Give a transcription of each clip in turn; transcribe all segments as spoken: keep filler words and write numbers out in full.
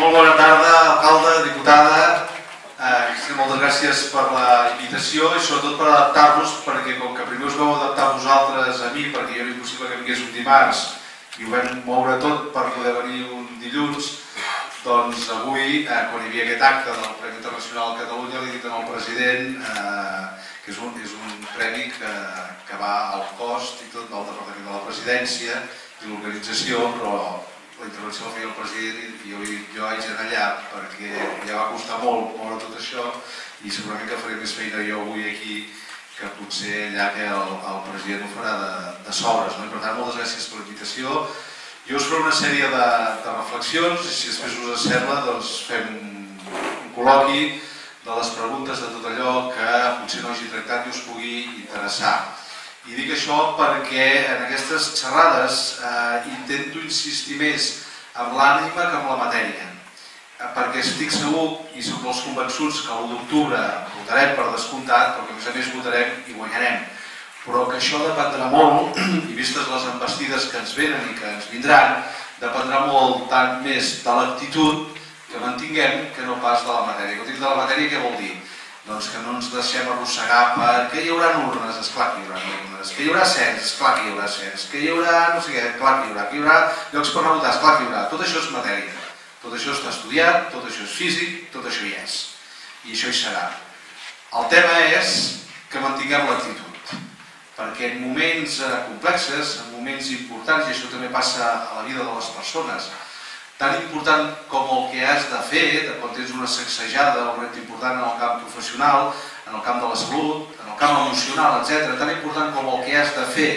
Molt bona tarda, alcalde, diputada. Moltes gràcies per la invitació i sobretot per adaptar-vos, perquè com que primer us vau adaptar vosaltres a mi, perquè jo era impossible que vingués un dimarts i ho vam moure tot per poder venir un dilluns, doncs avui, quan hi havia aquest acte del Premi Internacional de Catalunya, li he dit al president que és un premi que va al cost i tot del Departament de la Presidència i l'organització, però la intervenció la feia el president i jo haig d'anar allà perquè ja va costar molt moure tot això i segurament que faré més feina jo avui aquí que potser allà que el president ho farà de sobres. Per tant, moltes gràcies per la invitació. Jo us faré una sèrie de reflexions i si després us sembla doncs fem un col·loqui de les preguntes de tot allò que potser no hagi tractat i us pugui interessar. I dic això perquè en aquestes xerrades intento insistir més en l'ànima que en la matèria, perquè estic segur i som dels convençuts que l'u d'octubre votarem per descomptat, però que a més a més votarem i guanyarem, però que això dependrà molt, i vistes les envestides que ens venen i que ens vindran, dependrà molt tant més de l'actitud que mantinguem que no pas de la matèria. Quan dic de la matèria, què vol dir? Doncs que no ens deixem arrossegar perquè hi haurà urnes, esclar que hi haurà urnes, que hi haurà cens, esclar que hi haurà cens, que hi haurà no sé què, esclar que hi haurà, que hi haurà llocs per anar a votar, esclar que hi haurà. Tot això és matèria, tot això està estudiat, tot això és físic, tot això hi és. I això hi serà. El tema és que mantinguem l'actitud, perquè en moments complexes, en moments importants, i això també passa a la vida de les persones, tan important com el que has de fer quan tens una sacsejada o un repte important en el camp professional, en el camp de la salut, en el camp emocional, etcètera, tan important com el que has de fer,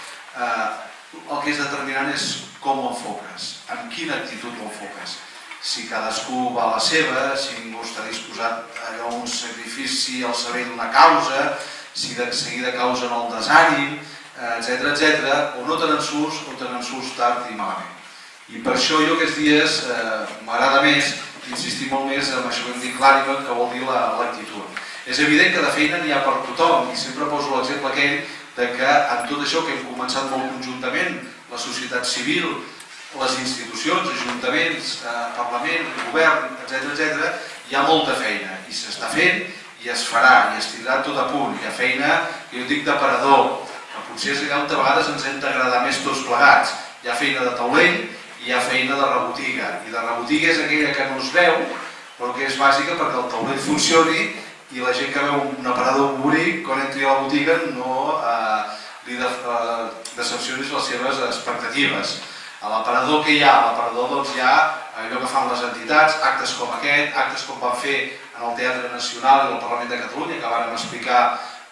el que és determinant és com ho enfoques, amb quina actitud ho enfoques. Si cadascú va a la seva, si ningú està disposat a un sacrifici al servei d'una causa, si de seguida causen el desànim, etcètera, etcètera, o no te n'en surts o te n'en surts tard i malament. I per això jo aquests dies m'agrada més insistir molt més en això que em dic l'ànima, que vol dir l'actitud. És evident que de feina n'hi ha per tothom i sempre poso l'exemple aquell que amb tot això que hem començat molt conjuntament, la societat civil, les institucions, ajuntaments, Parlament, govern, etcètera, hi ha molta feina i s'està fent i es farà i es tindrà tot a punt. Hi ha feina, que jo dic d'aparador, que potser és allà on a vegades ens hem d'agradar més tots plegats. Hi ha feina de taulell, hi ha feina de rebotiga, i de rebotiga és aquella que no es veu, però que és bàsica perquè el taulell funcioni i la gent que veu un aparador bonic, quan entri a la botiga, no li decepcionis les seves expectatives. A l'aparador que hi ha? A l'aparador doncs hi ha allò que fan les entitats, actes com aquest, actes com van fer en el Teatre Nacional i el Parlament de Catalunya, que vàrem explicar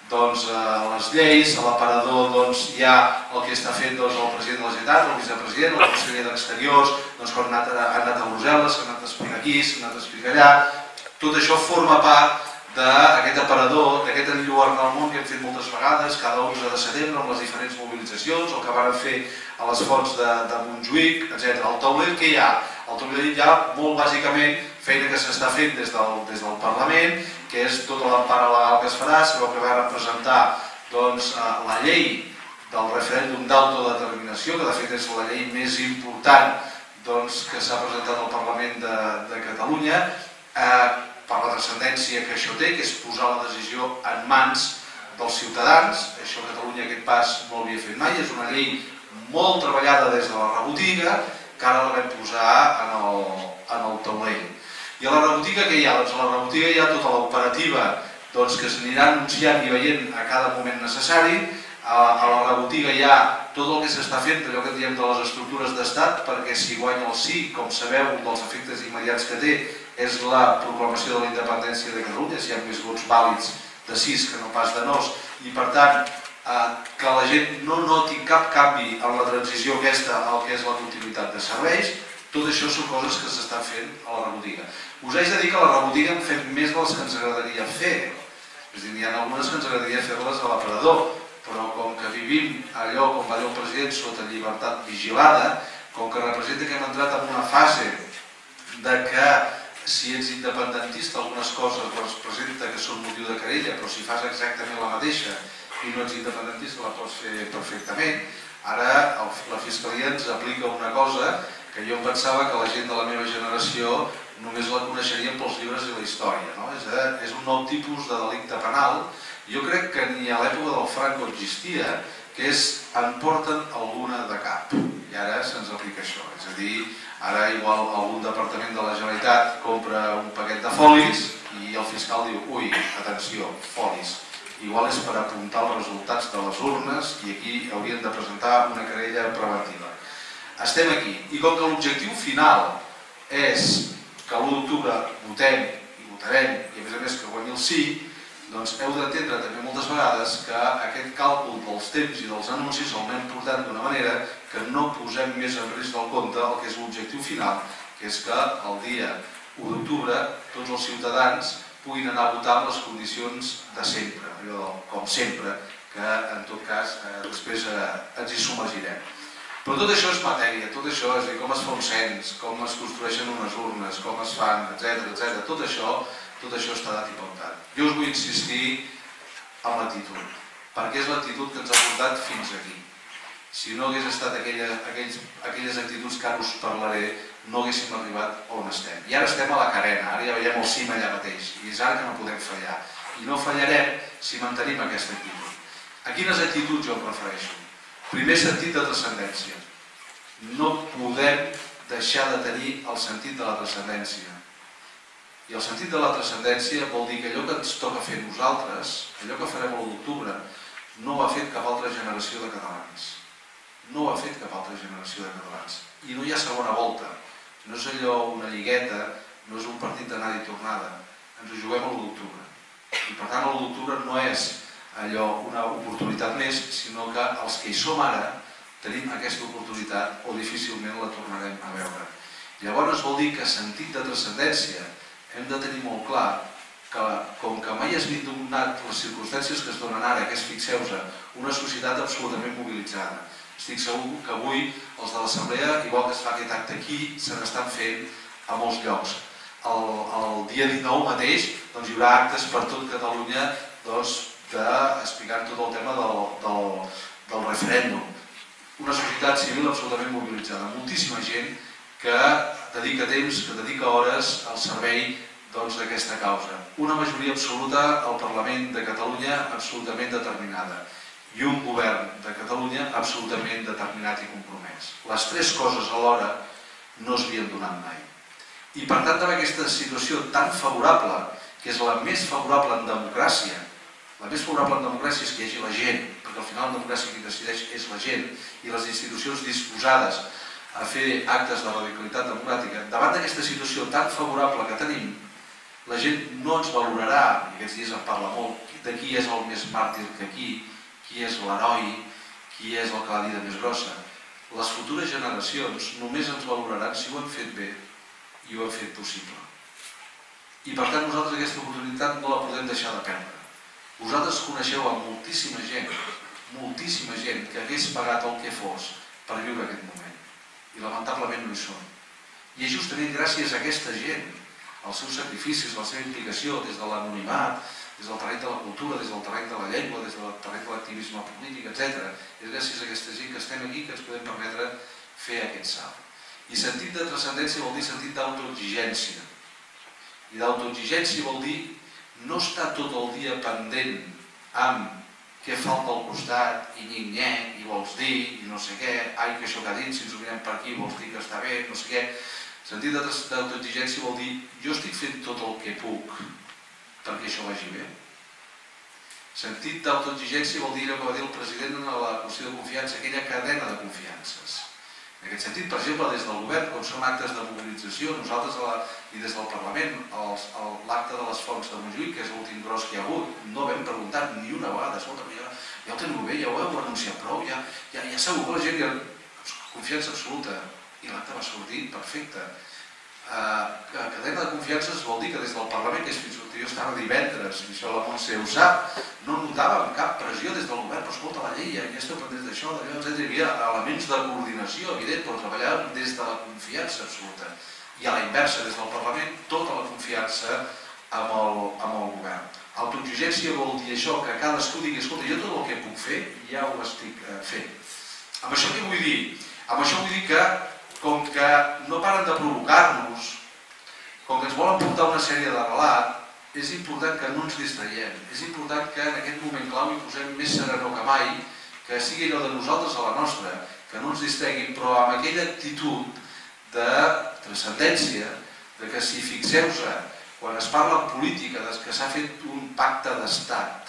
les lleis. A l'aparador hi ha el que està fent el president de la Generalitat, el vicepresident, el conseller d'Exteriors, quan han anat a Brussel·les, s'han anat a explicar aquí, s'han anat a explicar allà. Tot això forma part d'aquest aparador, d'aquest enlluernar el món que hem fet moltes vegades, cada onze de setembre, amb les diferents mobilitzacions, el que van fer a les fonts de Montjuïc, etcètera. El taulell que hi ha? El taulell hi ha molt bàsicament feina que s'està fent des del Parlament, que és tota l'empara legal que es farà. Sabeu que vam presentar la llei del referèndum d'autodeterminació, que de fet és la llei més important que s'ha presentat al Parlament de Catalunya, per la transcendència que això té, que és posar la decisió en mans dels ciutadans. Això a Catalunya aquest pas no l'havia fet mai, és una llei molt treballada des de la rebotiga, que ara la vam posar en el taulell. I a la rebotiga què hi ha? Doncs a la rebotiga hi ha tota l'operativa que s'anirà anunciant i veient a cada moment necessari. A la rebotiga hi ha tot el que s'està fent, allò que diem de les estructures d'estat, perquè si guanya el sí, com sabeu, un dels efectes immediats que té és la proclamació de la independència de Catalunya, si hi ha més vots vàlids de sís que no pas de nos, i per tant que la gent no noti cap canvi en la transició aquesta al que és la continuïtat de serveis. Tot això són coses que s'estan fent a la rebotiga. Us haig de dir que a la rebotiga hem fet més de les que ens agradaria fer. És a dir, hi ha algunes que ens agradaria fer-les a l'aparador, però com que vivim allò, com va dir el president, sota llibertat vigilada, com que representa que hem entrat en una fase de que si ets independentista algunes coses es presenta que són motiu de querella, però si fas exactament la mateixa i no ets independentista la pots fer perfectament. Ara la Fiscalia ens aplica una cosa que jo pensava que la gent de la meva generació només la coneixeríem pels llibres i la història. És un nou tipus de delicte penal. Jo crec que ni a l'època del Franco existia, que és en porten alguna de cap. I ara se'ns aplica això. És a dir, ara igual algun departament de la Generalitat compra un paquet de folis i el fiscal diu, ui, atenció, folis. Igual és per apuntar els resultats de les urnes i aquí haurien de presentar una querella preventiva. Estem aquí. I com que l'objectiu final és que l'u d'octubre votem i votarem i a més a més que guanyi el sí, doncs heu d'entendre també moltes vegades que aquest càlcul dels temps i dels anuncis el anem portant d'una manera que no posem més en risc del compte el que és l'objectiu final, que és que el dia u d'octubre tots els ciutadans puguin anar a votar amb les condicions de sempre, com sempre, que en tot cas després ens hi submergirem. Però tot això és matèria, tot això és com es fa un cens, com es construeixen unes urnes, com es fan, etcètera. Tot això, tot això està dat i pautat. Jo us vull insistir en l'actitud, perquè és l'actitud que ens ha portat fins aquí. Si no hagués estat aquelles actituds que ara us parlaré, no haguéssim arribat on estem. I ara estem a la carena, ara ja veiem el cim allà mateix, i és ara que no podem fallar. I no fallarem si mantenim aquesta actitud. A quines actituds jo em refereixo? Primer, sentit de transcendència. No podem deixar de tenir el sentit de la transcendència. I el sentit de la transcendència vol dir que allò que ens toca fer nosaltres, allò que farem l'u d'octubre, no ho ha fet cap altra generació de catalans. No ho ha fet cap altra generació de catalans. I no hi ha segona volta. No és allò una lligueta, no és un partit d'anada i tornada. Ens ho juguem l'u d'octubre. I per tant l'u d'octubre no és allò una oportunitat més, sinó que els que hi som ara tenim aquesta oportunitat o difícilment la tornarem a veure. Llavors vol dir que sentit de transcendència hem de tenir molt clar que com que mai has vist donat les circumstàncies que es donen ara, que és, fixeu-vos, una societat absolutament mobilitzada. Estic segur que avui els de l'Assemblea, igual que es fa aquest acte aquí, se n'estan fent a molts llocs. El dia dinou mateix hi haurà actes per tot Catalunya explicant tot el tema del referèndum. Una societat civil absolutament mobilitzada, moltíssima gent que dedica temps, que dedica hores al servei d'aquesta causa. Una majoria absoluta al Parlament de Catalunya absolutament determinada i un govern de Catalunya absolutament determinat i compromès. Les tres coses alhora no s'havien donat mai. I per tant, amb aquesta situació tan favorable, que és la més favorable en democràcia, la més favorable en democràcia és que hi hagi la gent, perquè al final en democràcia qui decideix és la gent, i les institucions disposades a fer actes de radicalitat democràtica, davant d'aquesta situació tan favorable que tenim, la gent no ens valorarà, i aquests dies en parla molt, de qui és el més màrtir que qui, qui és l'heroi, qui és el que la vida més grossa. Les futures generacions només ens valoraran si ho hem fet bé i ho hem fet possible. I per tant nosaltres aquesta oportunitat no la podem deixar de perdre. Vosaltres coneixeu a moltíssima gent, moltíssima gent que hagués pagat el que fos per viure aquest moment. I lamentablement no hi són. I és justament gràcies a aquesta gent, als seus sacrificis, a la seva implicació des de l'anonimat, des del terreny de la cultura, des del terreny de la llengua, des del terreny de l'activisme polític, etcètera. És gràcies a aquesta gent que estem aquí que ens podem permetre fer aquest salt. I sentit de transcendència vol dir sentit d'autoexigència. I d'autoexigència vol dir no estar tot el dia pendent amb què falta al costat i nyec-nyec, i vols dir, i no sé què, ai, que això que ha dit, si ens ho mirem per aquí, vols dir que està bé, no sé què. Sentit d'autoexigència vol dir jo estic fent tot el que puc perquè això vagi bé. Sentit d'autoexigència vol dir allò que va dir el president en la qüestió de confiança, aquella cadena de confiances. En aquest sentit, per exemple, des del govern, quan són actes de mobilització, nosaltres i des del Parlament, l'acte de les Fonts de Montjuïc, que és l'últim gros que hi ha hagut, no vam preguntar ni una vegada, escolta, ja ho teniu bé, ja ho heu anunciat prou, ja segur que la gent hi ha confiança absoluta, i l'acte va sortir perfecte. Cadena de confiances vol dir que des del Parlament, que és fins que jo estava divendres, i això la Montse ho sap, no notàvem cap pressió des del govern, però escolta, la llei, ja esteu pendents d'això, d'allò, etcètera. Hi havia elements de coordinació, evident, però treballàvem des de la confiança absoluta. I a la inversa, des del Parlament, tota la confiança amb el govern. Autoexigència vol dir això, que cadascú digui, escolta, jo tot el que puc fer ja ho estic fent. Amb això què vull dir? Amb això vull dir que com que no paren de provocar-nos com que ens volen portar una sèrie de relat, és important que no ens distraiem, és important que en aquest moment clau hi posem més serenor que mai, que sigui allò de nosaltres a la nostra, que no ens distreguin, però amb aquella actitud de transcendència, de que si fixeu-se, quan es parla en política que s'ha fet un pacte d'estat,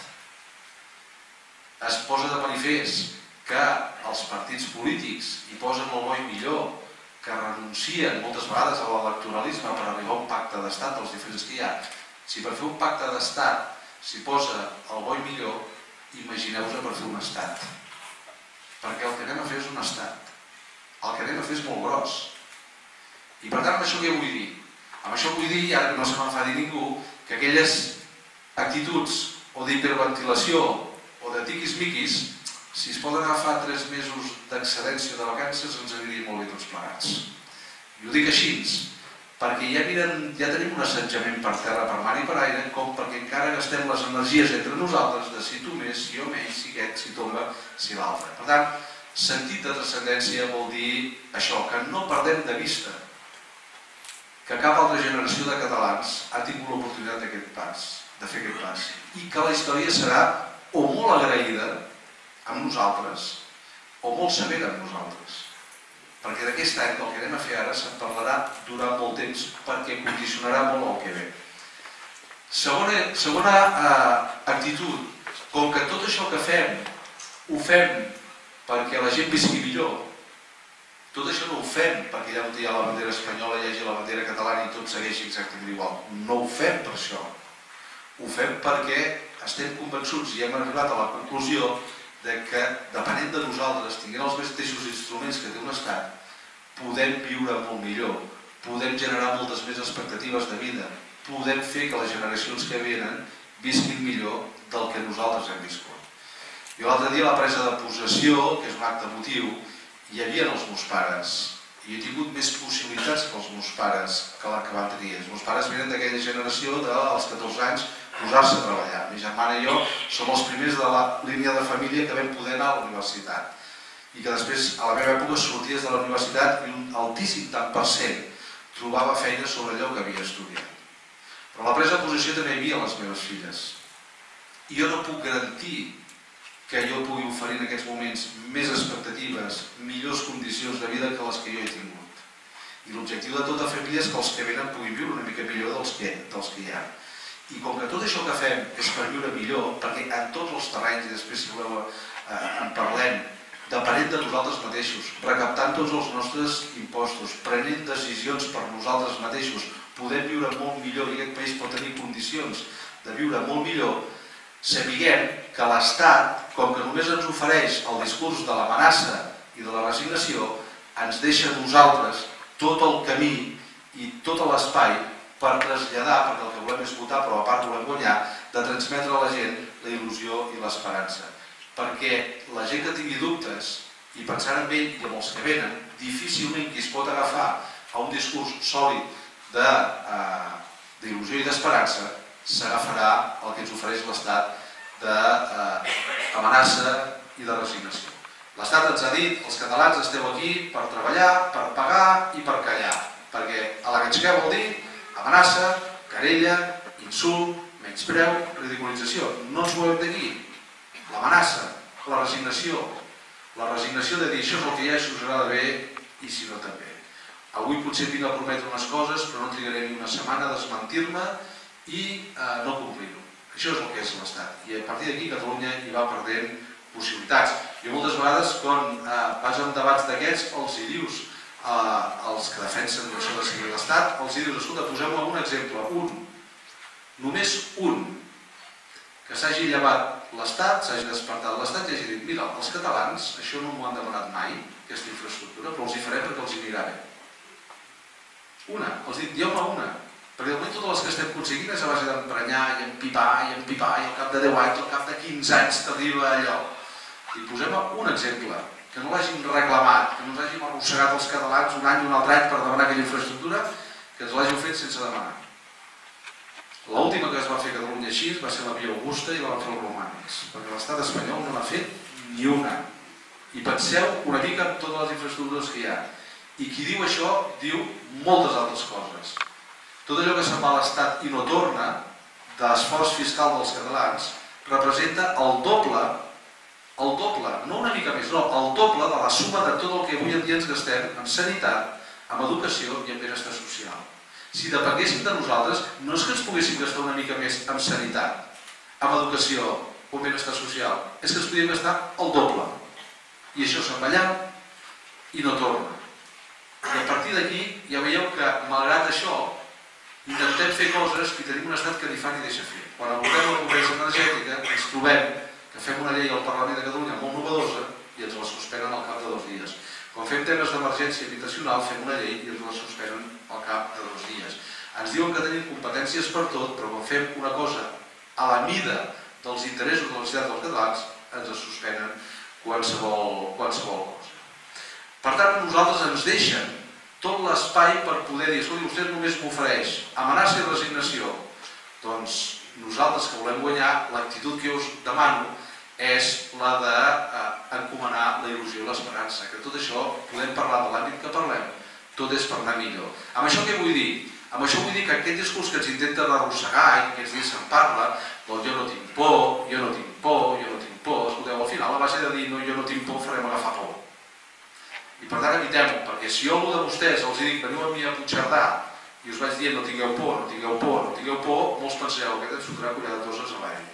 es posa de manifest que els partits polítics hi posen el bo i millor, que renuncien moltes vegades a l'electoralisme per arribar a un pacte d'estat dels diferents que hi ha. Si per fer un pacte d'estat s'hi posa el bo i millor, imagineu-vos per fer un estat. Perquè el que anem a fer és un estat. El que anem a fer és molt gros. I per tant, amb això què vull dir? Amb això vull dir, i ara no se m'enfadi ningú, que aquelles actituds o d'hiperventilació o de tiquis-miquis, si es poden agafar tres mesos d'excedència de vacances, ens aniria molt bé tots plegats. I ho dic així, perquè ja, miren, ja tenim un assetjament per terra, per mar i per aire, com perquè encara gastem les energies entre nosaltres de si tu més, si jo menys, si aquest, si tomba, si l'altre. Per tant, sentit de transcendència vol dir això, que no perdem de vista que cap altra generació de catalans ha tingut l'oportunitat d'aquest pas, de fer aquest pas, i que la història serà o molt agraïda amb nosaltres o molt severa amb nosaltres. Perquè d'aquest any, del que anem a fer ara, se'n parlarà durant molt temps perquè condicionarà molt el que ve. Segona, segona eh, actitud, com que tot això que fem ho fem perquè la gent visqui millor, tot això no ho fem perquè allà on hi ha la bandera espanyola hi hagi la bandera catalana i tot segueixi exactament igual. No ho fem per això. Ho fem perquè estem convençuts i hem arribat a la conclusió de que, depenent de nosaltres, tinguent els mateixos instruments que té un estat, podem viure molt millor, podem generar moltes més expectatives de vida, podem fer que les generacions que venen visquin millor del que nosaltres hem viscut. Jo l'altre dia, a la presa de possessió, que és un acte emotiu, hi havia els meus pares, i he tingut més possibilitats que els meus pares que la que van tenir. Els meus pares venen d'aquella generació dels catorze anys posar-se a treballar. Mi germana i jo som els primers de la línia de família que vam poder anar a la universitat i que després, a la meva època, sorties de la universitat i un altíssim tant per cent trobava feina sobre allò que havia estudiat. Però a la presa de possessió també hi havia les meves filles. I jo no puc garantir que jo pugui oferir en aquests moments més expectatives, millors condicions de vida que les que jo he tingut. I l'objectiu de tota família és que els que venen puguin viure una mica millor dels que, dels que hi ha. I com que tot això que fem és per viure millor, perquè en tots els terrenys, i després si voleu eh, en parlem, depenent de nosaltres mateixos, recaptant tots els nostres impostos, prenent decisions per nosaltres mateixos, podem viure molt millor i aquest país pot tenir condicions de viure molt millor, sapiguem que l'Estat, com que només ens ofereix el discurs de l'amenaça i de la resignació, ens deixa a nosaltres tot el camí i tot l'espai per traslladar, perquè el que volem és votar, però a part volem guanyar, de transmetre a la gent la il·lusió i l'esperança. Perquè la gent que tingui dubtes, i pensant en ell i en els que venen, difícilment qui es pot agafar a un discurs sòlid d'il·lusió i d'esperança s'agafarà el que ens ofereix l'Estat d'amenaça i de resignació. L'Estat ens ha dit, els catalans esteu aquí per treballar, per pagar i per callar, perquè a la que ens queu vol dir amenaça, querella, insult, menyspreu, ridiculització. No ens movem d'aquí. L'amenaça, la resignació, la resignació de dir això és el que hi ha, això us agrada bé i si no també. Avui potser vinc a prometre unes coses, però no trigaré ni una setmana a desmentir-me i eh, no complir-ho. Això és el que és l'Estat. I a partir d'aquí Catalunya hi va perdent possibilitats. I moltes vegades, quan eh, vas en debats d'aquests, els hi dius eh, als que defensen això de seguir l'Estat, els hi dius, escolta, posem-me un exemple, un, només un, que s'hagi llevat l'Estat, s'hagi despertat l'Estat i hagi dit, mira, els catalans, això no m'ho han demanat mai, aquesta infraestructura, però els hi farem perquè els hi anirà bé. Una, els dic, dieu-me una, perquè de moment totes les que estem aconseguint és a base d'emprenyar i empipar i empipar i al cap de deu anys, al cap de quinze anys t'arriba allò. I posem un exemple, que no l'hagin reclamat, que no ens hàgim arrossegat els catalans un any i un altre any per demanar aquella infraestructura, que ens l'hàgim fet sense demanar. L'última que es va fer a Catalunya així va ser la Via Augusta i la van fer els romànics, perquè l'estat espanyol no n'ha fet ni una. I penseu una mica en totes les infraestructures que hi ha. I qui diu això diu moltes altres coses. tot allò que se'n va a l'Estat i no torna, de l'esforç fiscal dels catalans, representa el doble, el doble, no una mica més, no, el doble de la suma de tot el que avui en dia ens gastem en sanitat, en educació i en benestar social. Si depenguéssim de nosaltres, no és que ens poguéssim gastar una mica més en sanitat, en educació o en benestar social, és que ens podíem gastar el doble. I això se'n va allà i no torna. I a partir d'aquí ja veieu que, malgrat això, intentem fer coses i tenim un estat que ni fa ni deixa fer. Quan abordem la pobresa energètica ens trobem que fem una llei al Parlament de Catalunya molt novedosa i ens la suspenen al cap de dos dies. Quan fem temes d'emergència habitacional fem una llei i ens la suspenen al cap de dos dies. Ens diuen que tenim competències per tot, però quan fem una cosa a la mida dels interessos de la societat dels catalans ens la suspenen qualsevol, qualsevol cosa. Per tant, nosaltres ens deixen tot l'espai per poder dir, escolti, vostè només m'ofereix amenaça i resignació. Doncs nosaltres que volem guanyar, l'actitud que us demano és la d'encomanar la il·lusió i l'esperança, que tot això podem parlar de l'àmbit que parlem, tot és per anar millor. Amb això què vull dir? Amb això vull dir que aquest discurs que ens intenten arrossegar i que aquests dies se'n parla, doncs jo no tinc por, jo no tinc por, jo no tinc por, escolteu, al final a base de dir no, jo no tinc por farem agafar por. I per tant evitem-ho, perquè si jo a algú de vostès els dic veniu a mi a Puigcerdà i us vaig dient no tingueu por, no tingueu por, no tingueu por, molts penseu aquest ens fotrà collar de toses a l'aire.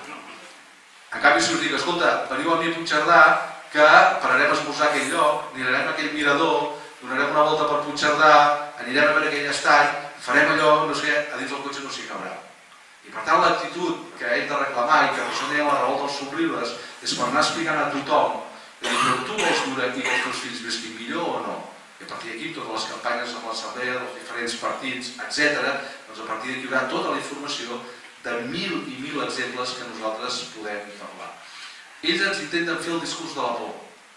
En canvi si us dic, escolta, veniu a mi a Puigcerdà que pararem a esmorzar a aquell lloc, anirem a aquell mirador, donarem una volta per Puigcerdà, anirem a veure aquell estany, farem allò, no sé què, a dins del cotxe no s'hi cabrà. I per tant l'actitud que hem de reclamar i que per això deia la revolta dels somriures és per anar explicant a tothom que tu vols durar i que els teus fills visquin millor o no. I a partir d'aquí, totes les campanyes amb l'assemblea, dels diferents partits, etcètera, doncs a partir d'aquí hi haurà tota la informació de mil i mil exemples que nosaltres podem parlar. Ells ens intenten fer el discurs de la por,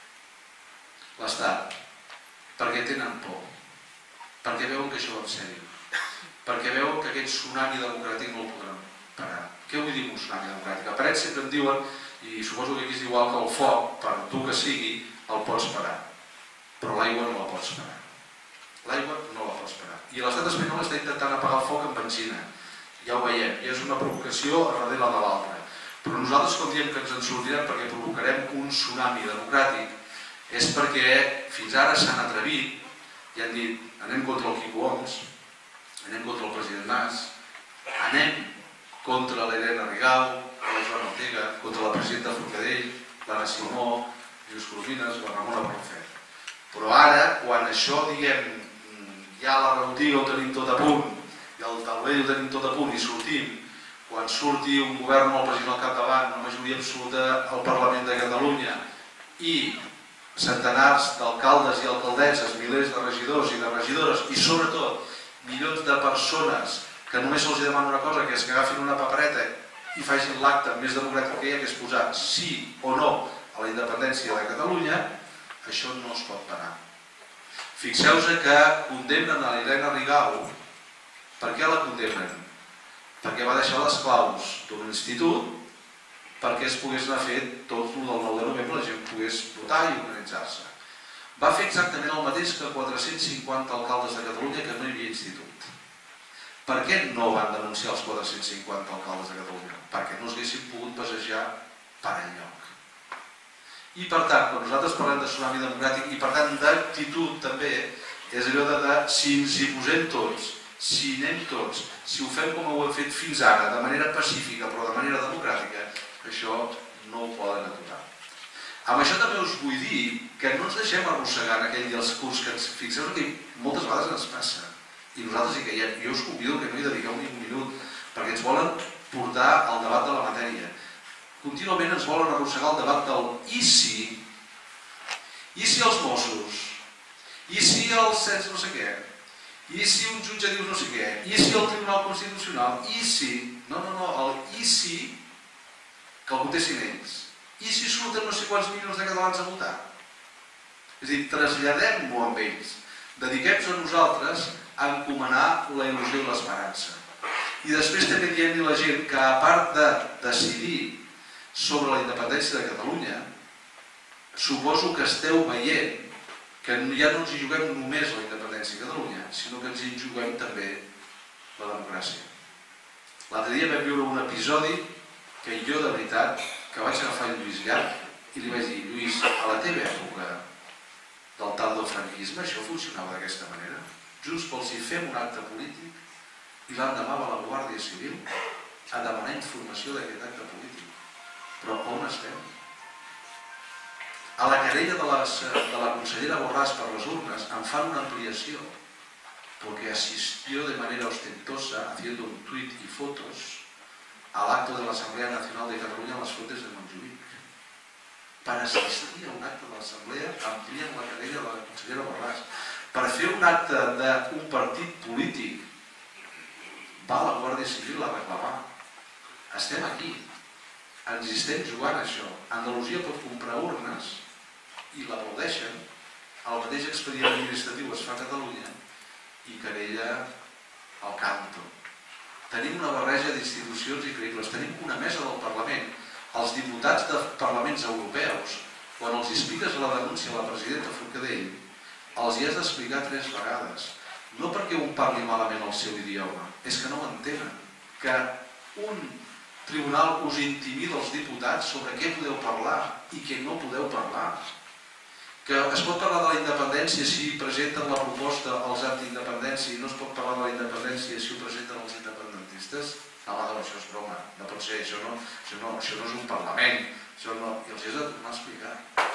l'Estat, perquè tenen por, perquè veuen que això va en sèrio, perquè veuen que aquest tsunami democràtic no el podran parar. Què vull dir un tsunami democràtic? A Parets sempre em diuen, i suposo que aquí és igual que el foc, per dur que sigui, el pots parar. Però l'aigua no la pots parar. L'aigua no la pots parar. I l'estat espanyol està intentant apagar el foc amb benzina. Ja ho veiem, i és una provocació a darrere de l'altra. Però nosaltres quan diem que ens en sortirem perquè provocarem un tsunami democràtic és perquè fins ara s'han atrevit i han dit anem contra el Quico Homs, anem contra el president Mas, anem contra l'Helena Rigau, la Joana Ortega, contra la presidenta Forcadell, l'Anna Simó, Lluís Coromines, la Ramona Barrufet. Però ara, quan això, diguem, ja la rebotiga ho tenim tot a punt, i el taulell ho tenim tot a punt i sortim, quan surti un govern amb el president al capdavant, una majoria absoluta al Parlament de Catalunya i centenars d'alcaldes i alcaldesses, milers de regidors i de regidores i sobretot milions de persones que només se'ls demana una cosa, que és que agafin una papereta i facin l'acte més democràtic que hi ha, que és posar sí o no a la independència de Catalunya, això no es pot parar. Fixeu-vos que condemnen a l'Helena Rigau. Per què la condemnen? Perquè va deixar les claus d'un institut perquè es pogués anar fet tot el del nou de novembre, la gent pogués votar i organitzar-se. Va fer exactament el mateix que quatre-cents cinquanta alcaldes de Catalunya que no hi havia institut. Per què no van denunciar els quatre-cents cinquanta alcaldes de Catalunya? Perquè no s'haguessin pogut passejar per enlloc. I per tant, quan nosaltres parlem de tsunami democràtic i per tant d'actitud també, és allò de si ens hi posem tots, si anem tots, si ho fem com ho hem fet fins ara, de manera pacífica però de manera democràtica, això no ho poden aturar. Amb això també us vull dir que no ens deixem arrossegar en aquell discurs que ens fixeu que moltes vegades ens passa. I nosaltres hi caiem. Jo us convido que no hi dediqueu ni un minut, perquè ens volen portar al debat de la matèria. Contínuament ens volen arrossegar el debat del i si, i si els Mossos, i si el cens no sé què, i si un jutge diu no sé què, i si el Tribunal Constitucional, i si... No, no, no, el i si que el contestin ells. I si surten no sé quants milions de catalans a votar? És a dir, traslladem-ho amb ells. Dediquem-nos a nosaltres a encomanar la il·lusió i l'esperança. I després també diem-li a la gent que a part de decidir sobre la independència de Catalunya, suposo que esteu veient que ja no ens hi juguem només la independència de Catalunya, sinó que ens hi juguem també la democràcia. L'altre dia vam viure un episodi que jo, de veritat, que vaig agafar el Lluís Llach i li vaig dir: Lluís, a la teva època del tardofranquisme això funcionava d'aquesta manera. Just vols dir, fem un acte polític i l'endemà va la Guàrdia Civil a demanar informació d'aquest acte polític. Però on estem? A la querella de, les, de la consellera Borràs per les urnes en fan una ampliació porque asistió de manera ostentosa haciendo un tuit y fotos al acto de la Asamblea Nacional de Cataluña en las Fuentes de Montjuïc. Per assistir a un acte de l'Assemblea amplien la querella de la consellera Borràs. Per fer un acte d'un partit polític va a la Guàrdia Civil a reclamar. Estem aquí, ens hi estem jugant això. Andalusia pot comprar urnes i l'aplaudeixen, el mateix expedient administratiu es fa a Catalunya i querella al canto. Tenim una barreja d'institucions increïbles, tenim una mesa del Parlament. Els diputats de parlaments europeus, quan els expliques la denúncia a la presidenta Forcadell, els hi has d'explicar tres vegades. No perquè un parli malament el seu idioma, és que no ho entenen. Que un tribunal us intimida els diputats sobre què podeu parlar i què no podeu parlar. Que es pot parlar de la independència si presenten la proposta als antiindependència i no es pot parlar de la independència si ho presenten els independentistes. No, no, això és broma, no pot ser, això no, això no, això no és un parlament, això no, i els he de tornar a explicar.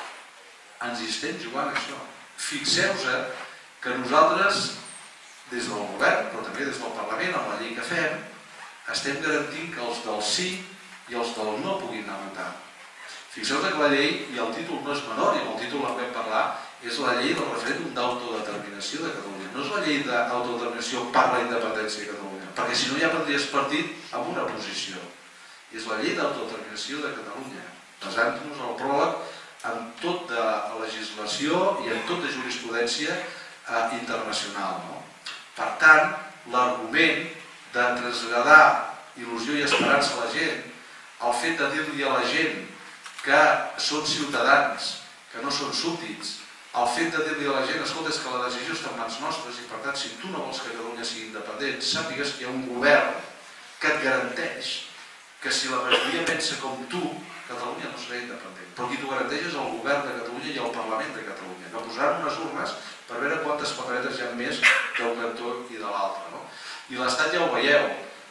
Ens hi estem jugant això. Fixeu-vos que nosaltres, des del govern, però també des del Parlament, amb la llei que fem, estem garantint que els del sí i els del no puguin anar a votar. Fixeu-vos que la llei, i el títol no és menor, i amb el títol en vam parlar, és la llei del referèndum d'autodeterminació de Catalunya. No és la llei d'autodeterminació per la independència de Catalunya, perquè si no ja prendries partit amb una posició. És la llei d'autodeterminació de Catalunya, basant-nos al pròleg en tot de legislació i en tot de jurisprudència internacional. Per tant, l'argument de traslladar il·lusió i esperança a la gent, el fet de dir-li a la gent que són ciutadans, que no són súbdits, el fet de dir-li a la gent, escolta, és que la decisió està en mans nostres i per tant, si tu no vols que Catalunya sigui independent, sàpigues que hi ha un govern que et garanteix que si la majoria pensa com tu, Catalunya no serà independent. Però qui t'ho garanteix és el govern de Catalunya i el Parlament de Catalunya, que posaran unes urnes per veure quantes paperetes hi ha més d'un cantó i de l'altre. I l'Estat ja ho veieu,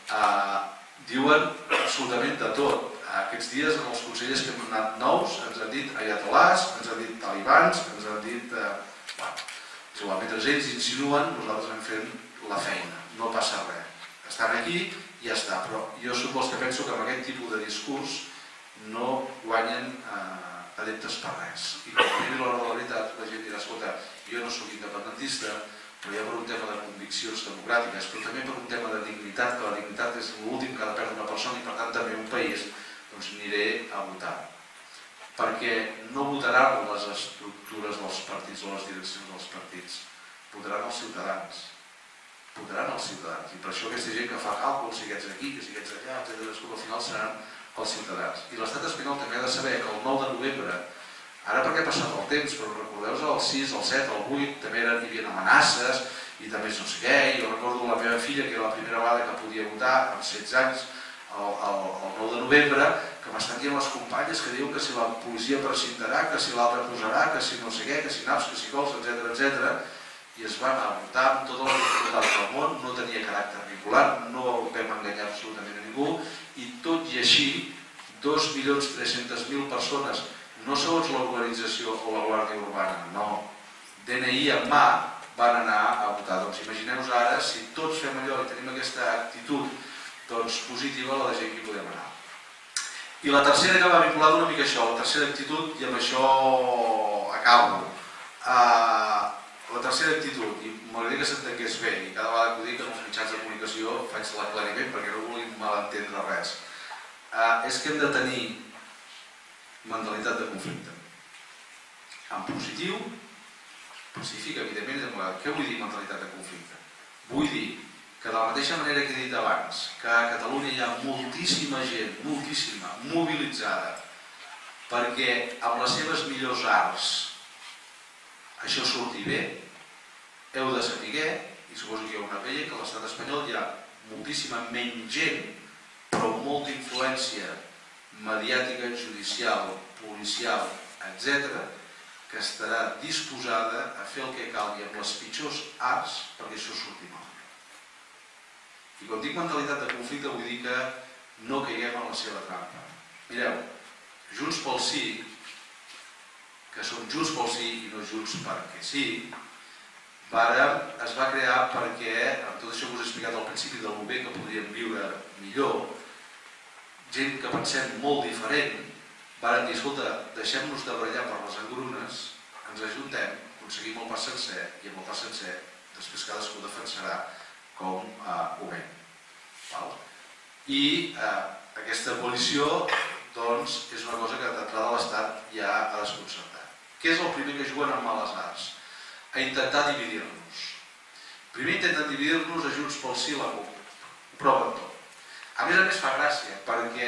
diuen absolutament de tot. Aquests dies els consellers que hem anat nous ens han dit ayatolàs, ens han dit talibans, ens han dit... Bueno, mentre ells insinuen, nosaltres hem fet la feina, no passa res. Estan aquí i ja està, però jo soc dels que penso que amb aquest tipus de discurs no guanyen adeptes per res. I quan arribi l'hora de la veritat, la gent dirà, escolta, jo no soc independentista, però ja per un tema de conviccions democràtiques, però també per un tema de dignitat, que la dignitat és l'últim que ha de perdre una persona i per tant també un país, doncs aniré a votar. Perquè no votaran les estructures dels partits o les direccions dels partits, votaran els ciutadans. Votaran els ciutadans. I per això aquesta gent que fa càlculs, si aquests aquí, si aquests allà, etcètera, al final seran els ciutadans. I l'estat espanyol també ha de saber que el nou de novembre, ara perquè ha passat el temps, però recordeu-vos el sis, el set, el vuit, també hi havia amenaces i també no sé què. Jo recordo la meva filla, que era la primera vegada que podia votar, amb setze anys, el nou de novembre, que m'estan dient les companyes que diuen que si la policia precintarà, que si l'altre posarà, que si no sé què, que si naps, que si cols, etcètera, etcètera, i es van a votar amb totes les dificultats del món, no tenia caràcter vinculant, no vam enganyar absolutament a ningú, i tot i així, dos milions tres-centes mil persones, no segons l'organització o la Guàrdia Urbana, no, D N I en mà, van anar a votar. Doncs imagineu-vos ara, si tots fem allò i tenim aquesta actitud positiva, la de gent que hi podem anar. I la tercera que va vinculada una mica a això, la tercera actitud, i amb això acabo. La tercera actitud, i m'agradaria que s'entengués bé, i cada vegada que ho dic en els mitjans de comunicació faig l'aclariment perquè no vulguin malentendre res, és que hem de tenir mentalitat de conflicte. En positiu, pacífic, evidentment, què vull dir mentalitat de conflicte? Vull dir que de la mateixa manera que he dit abans, que a Catalunya hi ha moltíssima gent, moltíssima, mobilitzada, perquè amb les seves millors arts això surti bé, heu de saber, i suposo que hi ha una vella, que a l'estat espanyol hi ha moltíssima menys gent, però amb molta influència mediàtica, judicial, policial, etcètera, que estarà disposada a fer el que calgui amb les pitjors arts perquè això surti mal. I quan dic mentalitat de conflicte vull dir que no caiguem en la seva trampa. Mireu, Junts pel Sí, que són Junts pel Sí i no Junts perquè sí, es va crear perquè, amb tot això que us he explicat al principi del bé que podríem viure millor, gent que pensem molt diferent, varen dir, escolta, deixem-nos de barallar per les engrunes, ens ajuntem, aconseguim el pas sencer i amb el pas sencer després cadascú defensarà com ho veu. I aquesta coalició és una cosa que d'entrada l'Estat ja ha desconcertat. Què és el primer que juguen amb males arts? A intentar dividir-nos. Primer intenten dividir-nos a Junts pel Sí i la CUP. Ho proven tot. A més a més fa gràcia, perquè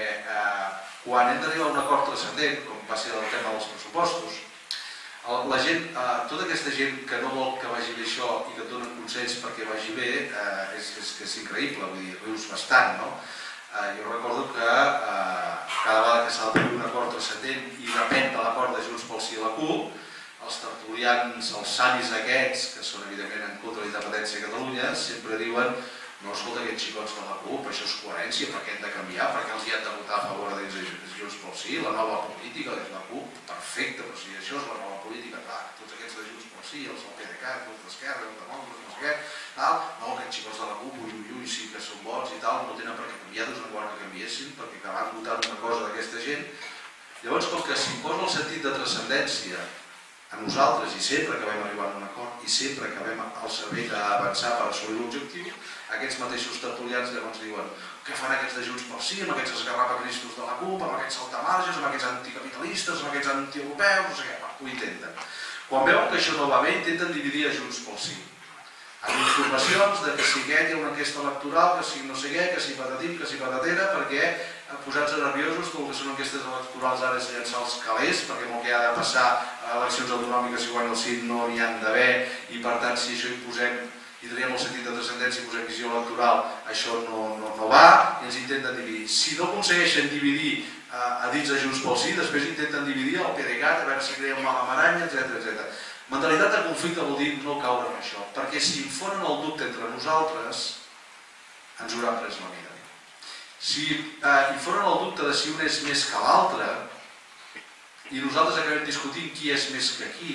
quan hem d'arribar a un acord transcendent, com va ser el tema dels pressupostos, la gent, tota aquesta gent que no vol que vagi bé això i que et donen consells perquè vagi bé, és increïble, vull dir, rius bastant, no? Jo recordo que cada vegada que s'ha de fer un acord transcendent i depèn de l'acord de Junts pel Sí i la CUP, els tertulians, els savis aquests, que són evidentment en contra de la independència a Catalunya, sempre diuen no, escolta, aquests xicots de la CUP, això és coherència, per què hem de canviar, per què els hi han de votar a favor de Junts pel Sí, la nova política de la CUP, perfecte, però si això és la nova política, clar, tots aquests de Junts pel Sí, els del P D C A, tots d'Esquerra, els demòcrates, no sé què, tal, no, aquests xicots de la CUP, ui, ui, ui, sí que són bons i tal, no tenen per què canviar, doncs no volen que canviessin, perquè acaben votant una cosa d'aquesta gent. Llavors, com que s'imposa el sentit de transcendència a nosaltres i sempre acabem arribant a un acord i sempre acabem al servei d'avançar per assolir l'objectiu, aquests mateixos tertulians llavors diuen què fan aquests de Junts pel Sí, amb aquests esgarrapacristos de la CUP, amb aquests saltamarges, amb aquests anticapitalistes, amb aquests antieuropeus, no sé què, ho intenten. Quan veuen que això no va bé, intenten dividir a Junts pel Sí. Amb informacions de que si aquest hi ha una enquesta electoral, que si no sé què, que si patatim, que si patatera, perquè posats nerviosos, tot el que són enquestes electorals ara és llançar els calés, perquè amb el que ha de passar a eleccions autonòmiques i guanya el sí no n'hi han d'haver, i per tant si això hi posem i traiem el sentit de transcendència i posem visió electoral, això no va i ens intenten dividir. Si no aconsegueixen dividir a dins de Junts pel Sí, després intenten dividir el P D C A, a veure si crea un malamarany, etcètera. Mentalitat de conflicte vol dir no caure en això, perquè si infonen el dubte entre nosaltres, ens hauran pres la mida. Si infonen el dubte de si un és més que l'altre, i nosaltres acabem discutint qui és més que qui,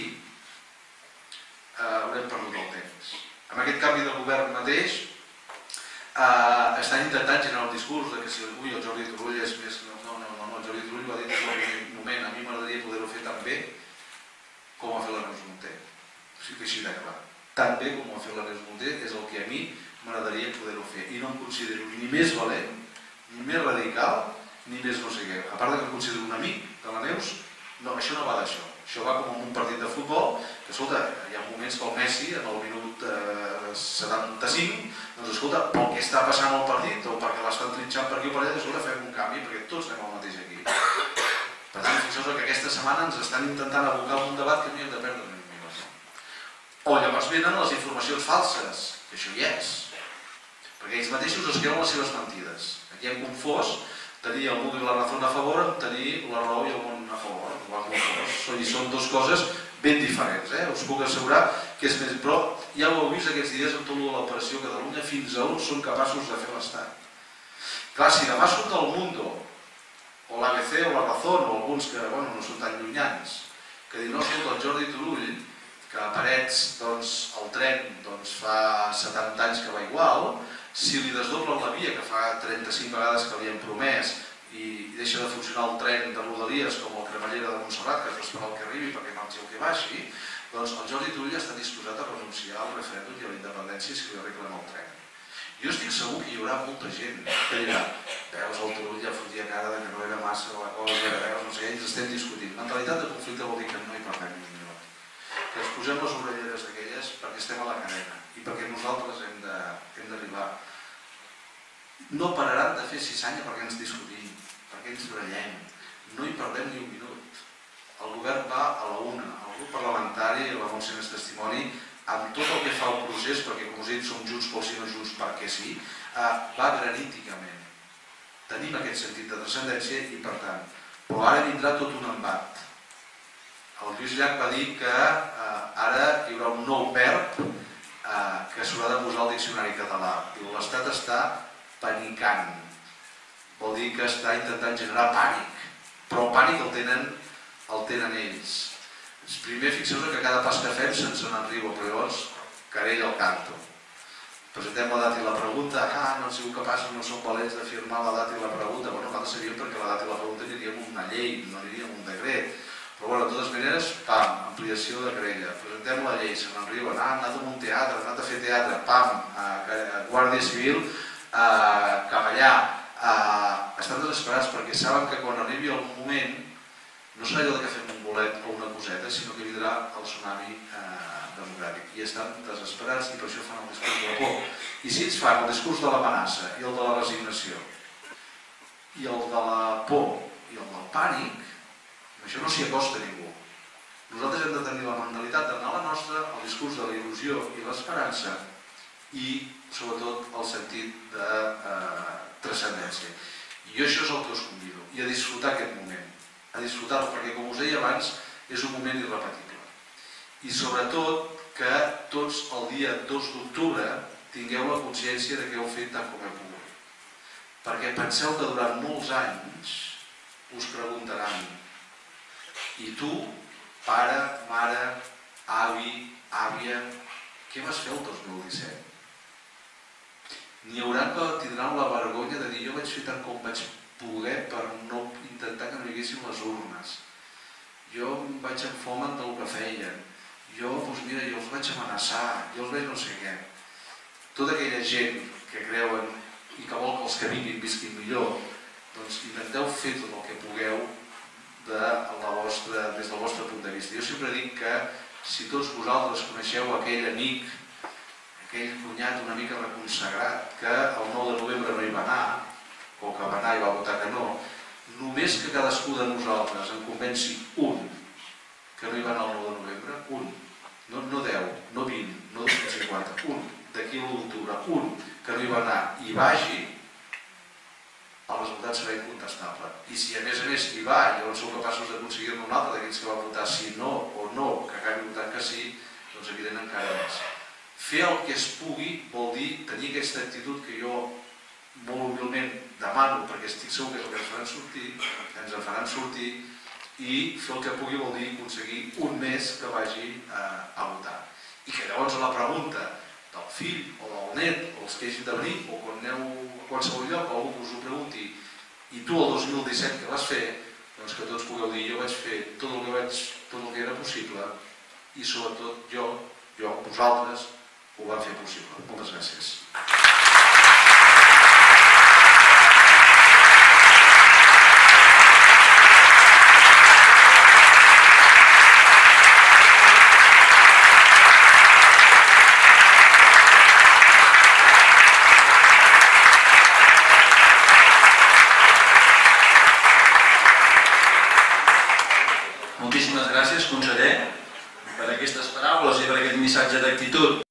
haurem perdut el temps. Amb aquest canvi de govern mateix, estan intentant generar un discurs que si el Jordi Turull és més... No, no, no, el Jordi Turull ho ha dit des del primer moment, a mi m'agradaria poder-ho fer tan bé com ho ha fet la Neus Munté. O sigui que així de clar. Tan bé com ho ha fet la Neus Munté és el que a mi m'agradaria poder-ho fer. I no em considero ni més valent, ni més radical, ni més no sé què. A part que em considero un amic de la Neus, no, això no va d'això. Això va com en un partit de futbol, que escolta, hi ha moments que el Messi, en el minut setanta-cinc, doncs escolta, pel que està passant al partit, o perquè l'estan trinxant per aquí o per allà, escolta, fem un canvi, perquè tots anem al mateix aquí. Per tant, fixeu-vos que aquesta setmana ens estan intentant abocar un debat que no hi hem de perdre ni un minut. O llavors venen les informacions falses, que això hi és, perquè ells mateixos es creuen les seves mentides. Aquí hem confós tenir el món i la raó a favor amb tenir la raó i el món a favor. I són dues coses ben diferents, us puc assegurar que és més... Però ja ho heu vist aquests dies amb tot l'operació Catalunya, fins a on són capaços de fer l'Estat. Clar, si demà surt el Mundo, o l'A B C o la Razón, o alguns que no són tan llunyans, que diuen, no, escolta, el Jordi Turull, que a Parets el tren fa setanta anys que va igual, si li desdoblen la via, que fa trenta-cinc vegades que li han promès, i deixa de funcionar el tren de Rodalies com el Cremallera de Montserrat, que has d'esperar el que arribi perquè marxi el que baixi, doncs el Jordi Turull està disposat a renunciar al referèndum i a la independència si li arreglen el tren. Jo estic segur que hi haurà molta gent que dirà, veus, el Turull ja fotia cara que no era massa la cosa, veus, no sé, ells estem discutint. Mentalitat de conflicte vol dir que no hi parlem ni un minut. Que ens posem les orelleres d'aquelles perquè estem a la cadena i perquè nosaltres hem d'arribar. No pararan de fer ciçanya perquè ens discutim, perquè ens barallem. No hi parlem ni un minut. El govern va a la una, el grup parlamentari, la moció és testimoni, a amb tot el que fa el procés, perquè com us he dit som junts pel sí, no junts perquè sí, va graníticament. Tenim aquest sentit de transcendència i per tant, però ara vindrà tot un embat. El Lluís Llach va dir que ara hi haurà un nou verb que s'haurà de posar al diccionari català. L'Estat està panicant. Vol dir que està intentant generar pànic. Però el pànic el tenen, el tenen ells. Primer, fixeu-vos que cada pas que fem se'ns n'enriba, però llavors querella el canto. Presentem la data i la pregunta. Ah, no han sigut capaços, no som valents de firmar la data i la pregunta. Bueno, nosaltres sabíem perquè la data i la pregunta aniríem amb una llei, no aniríem amb un decret. Però bueno, de totes maneres, pam, ampliació de querella. Presentem la llei, se n'enriben, ah, han anat a un teatre, han anat a fer teatre, pam, Guàrdia Civil, cap allà. Estan desesperats perquè saben que quan arribi el moment no serà allò que fem un bolet o una coseta, sinó que vindrà el tsunami democràtic. I estan desesperats i per això fan el discurs de la por. I si ells fan el discurs de l'amenaça i el de la resignació i el de la por i el del pànic, això no s'hi acosta a ningú. Nosaltres hem de tenir la mentalitat d'anar a la nostra, el discurs de la il·lusió i l'esperança i, sobretot, el sentit de transcendència. I jo això és el que us convido, i a disfrutar aquest moment, a disfrutar-lo, perquè, com us deia abans, és un moment irrepetible. I, sobretot, que tots el dia dos d'octubre tingueu la consciència de que heu fet tant com heu pogut. Perquè penseu que durant molts anys us preguntaran: i tu, pare, mare, avi, àvia, què vas fer el dos mil disset? N'hi haurà que tindran la vergonya de dir: jo vaig fer tant com vaig poder per no intentar que no hi haguessin les urnes. Jo em vaig enfomar del que feien. Jo, doncs mira, jo els vaig amenaçar, jo els vaig no sé què. Tota aquella gent que creuen i que vol que els que vinguin visquin millor, doncs intenteu fer tot el que pugueu des del vostre punt de vista. Jo sempre dic que si tots vosaltres coneixeu aquell amic, aquell cunyat una mica reconsagrat, que el nou de novembre no hi va anar, o que va anar i va votar que no, només que cadascú de nosaltres en convenci un que no hi va anar el nou de novembre, un, no deu, no vint, no dos-cents cinquanta, un, d'aquí l'u d'octubre, un que no hi va anar i vagi, el resultat serà incontestable. I si a més a més hi va i llavors sou capaços d'aconseguir-ne un altre d'aquells que va votar sí, no o no, que acabi votant que sí, doncs evident encara més. Fer el que es pugui vol dir tenir aquesta actitud que jo molt humilment demano, perquè estic segur que és el que ens faran sortir, ens en faran sortir, i fer el que pugui vol dir aconseguir un mes que vagi a votar. I que llavors a la pregunta del fill o del net, o els que hagin de venir, o quan aneu a qualsevol lloc, algú que us ho pregunti, i tu el dos mil disset què vas fer, doncs que tots pugueu dir: jo vaig fer tot el que vaig, tot el que era possible, i sobretot jo, jo, vosaltres, ho vam fer possible. Moltes gràcies. Moltíssimes gràcies, conseller, per aquestes paraules i per aquest missatge d'actitud.